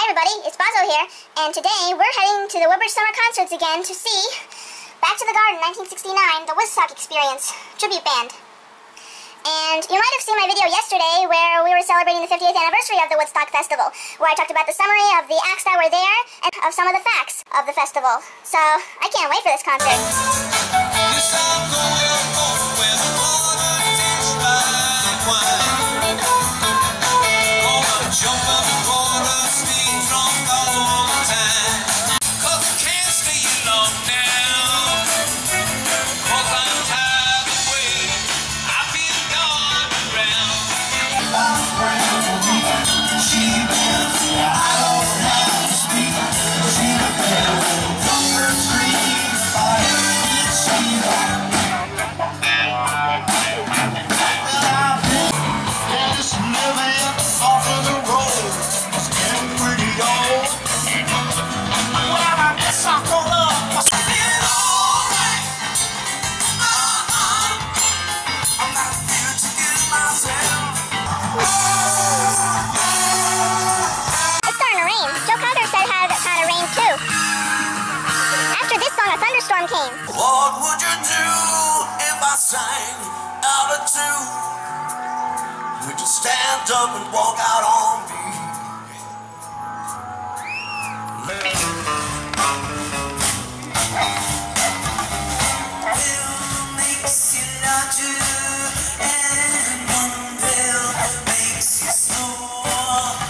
everybody, it's Bazo here, and today we're heading to the Woodbridge Summer Concerts again to see Back to the Garden 1969, the Woodstock Experience tribute band. And you might have seen my video yesterday where we were celebrating the 50th anniversary of the Woodstock Festival, where I talked about the summary of the acts that were there and of some of the facts of the festival. So I can't wait for this concert. Came. What would you do if I sang out of tune? Would you stand up and walk out on me? Bill makes you larger, and one bill makes you snore.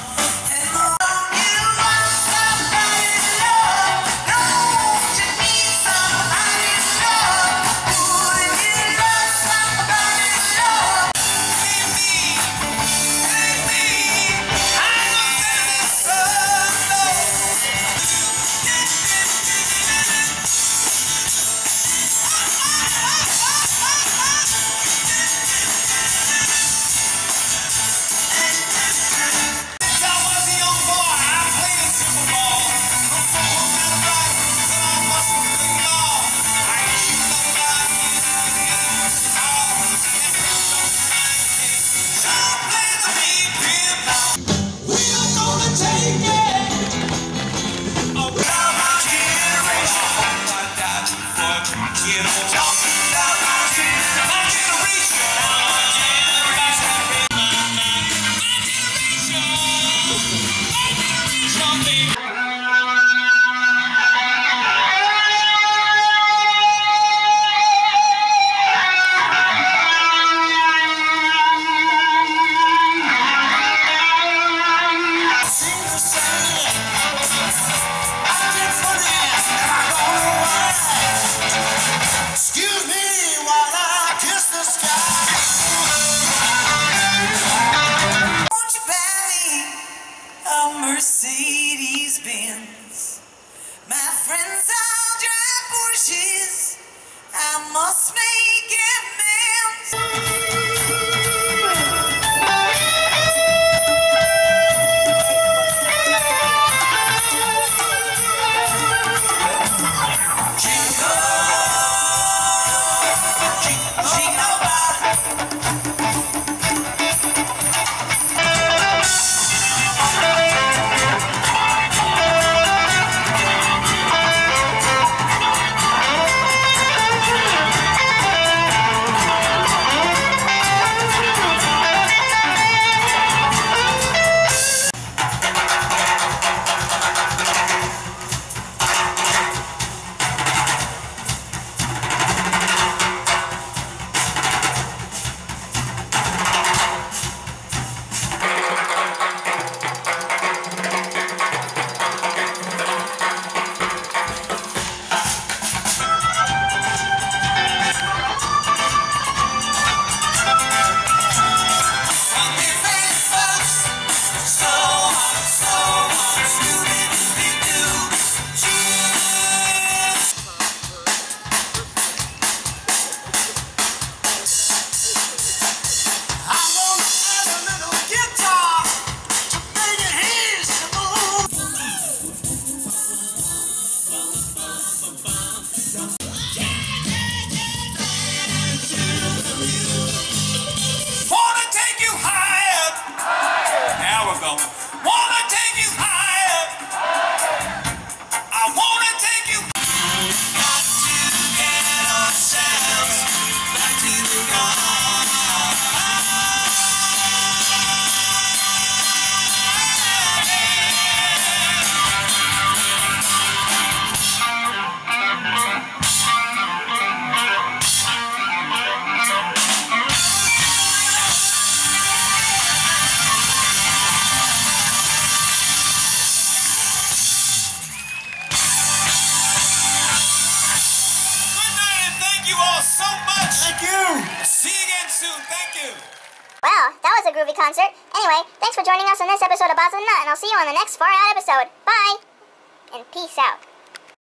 Mercedes-Benz. My friends all drive Porsches. I must make you all so much. Thank you. See you again soon. Thank you. Well, that was a groovy concert. Anyway, thanks for joining us on this episode of Boz and Nut, and I'll see you on the next Far Out episode. Bye! And peace out.